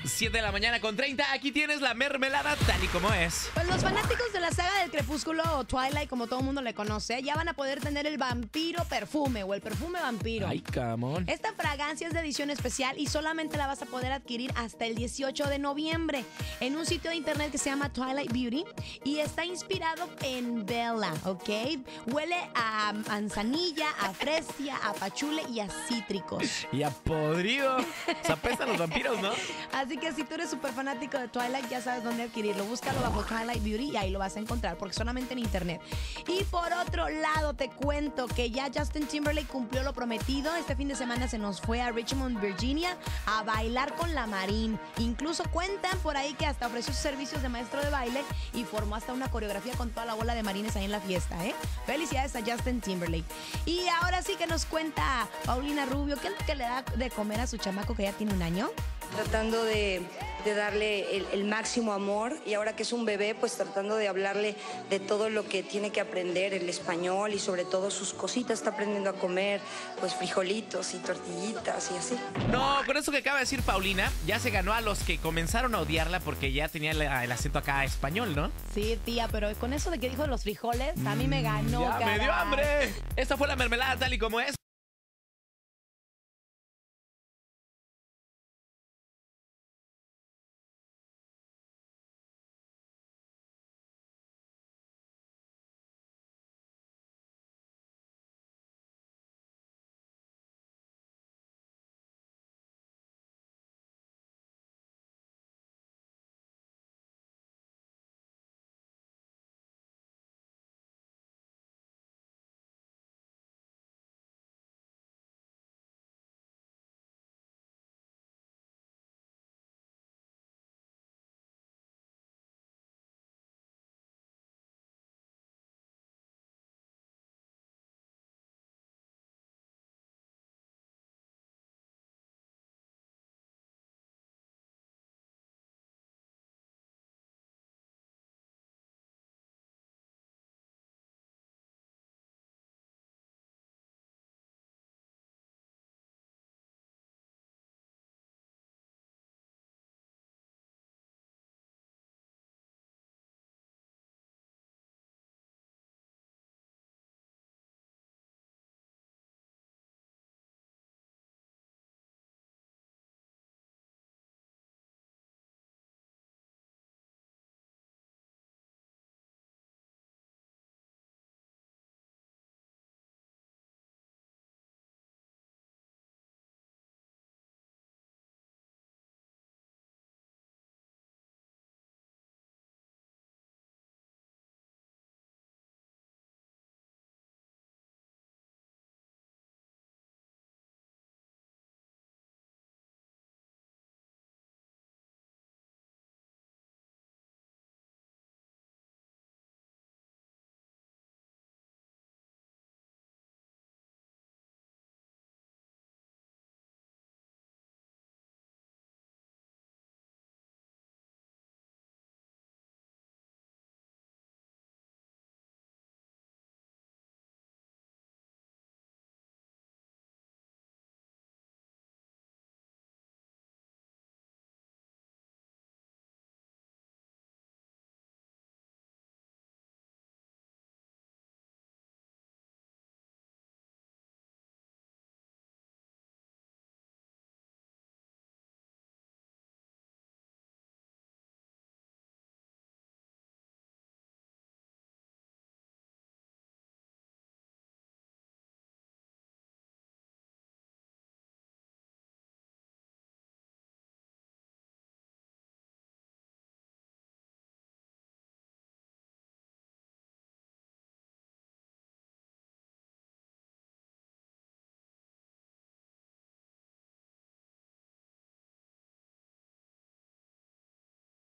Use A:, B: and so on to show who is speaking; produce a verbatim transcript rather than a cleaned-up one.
A: siete de la mañana con treinta. Aquí tienes la mermelada tal y como es.
B: Pues los fanáticos de la saga del Crepúsculo o Twilight, como todo el mundo le conoce, ya van a poder tener el vampiro perfume o el perfume vampiro.
A: Ay, camón.
B: Esta fragancia es de edición especial y solamente la vas a poder adquirir hasta el dieciocho de noviembre en un sitio de internet que se llama Twilight Beauty y está inspirado en Bella, ¿ok? Huele a manzanilla, a fresia, a pachule y a cítricos.
A: Y a podrido. Se apestan los vampiros, ¿no?
B: Así que si tú eres súper fanático de Twilight, ya sabes dónde adquirirlo. Búscalo bajo Twilight Beauty y ahí lo vas a encontrar, porque solamente en internet. Y por otro lado, te cuento que ya Justin Timberlake cumplió lo prometido. Este fin de semana se nos fue a Richmond, Virginia, a bailar con la Marín. Incluso cuentan por ahí que hasta ofreció sus servicios de maestro de baile y formó hasta una coreografía con toda la bola de marines ahí en la fiesta, ¿eh? Felicidades a Justin Timberlake. Y ahora sí que nos cuenta Paulina Rubio, ¿qué es lo que le da de comer a su chamaco que ya tiene un año?
C: Tratando de, de darle el, el máximo amor, y ahora que es un bebé, pues tratando de hablarle de todo lo que tiene que aprender, el español y sobre todo sus cositas. Está aprendiendo a comer pues frijolitos y tortillitas y así.
A: No, con eso que acaba de decir Paulina, ya se ganó a los que comenzaron a odiarla porque ya tenía el, el acento acá español, ¿no?
B: Sí, tía, pero con eso de que dijo de los frijoles, a mí me ganó,
A: ¡Ya me dio
B: caray.
A: hambre! Esta fue la mermelada tal y como es.